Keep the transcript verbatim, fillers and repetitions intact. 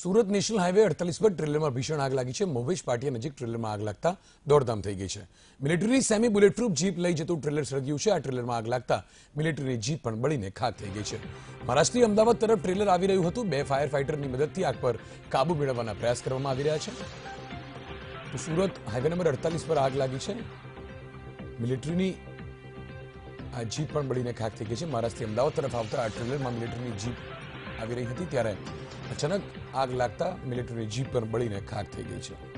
Surat national highway અડતાલીસ પર ટ્રેલરમાં ભીષણ આગ લાગી છે। મોવેજ પાટિયા નજીક ટ્રેલરમાં આગ લાગતા દોડધામ થઈ ગઈ છે। મિલિટરીની સેમી બુલેટ પ્રૂફ જીપ લઈ જતું ટ્રેલર સળગ્યું છે। આ ટ્રેલરમાં આગ લાગતા મિલિટરીની જીપ પણ બળીને ખાક થઈ ગઈ છે। મહારાષ્ટ્રથી અમદાવાદ તરફ ટ્રેલર આવી રહ્યું હતું। બે ફાયર ફાઈટરની મદદથી આગ પર કાબુ મેળવવાના પ્રયાસ કરવામાં આવી રહ્યા છે। તો સુરત હાઈવે નંબર અડતાલીસ પર આગ લાગી છે। મિલિટરીની આ જીપ પણ બળીને ખાક થઈ ગઈ છે। મહારાષ્ટ્રથી અમદાવાદ તરફ આવતા આ ટ્રેલરમાં મિલિટરીની જીપ આવી રહી હતી ત્યારે અચાનક આગ લાગતા મિલિટરી જીપ પર બળીને ખાક થઈ ગઈ છે।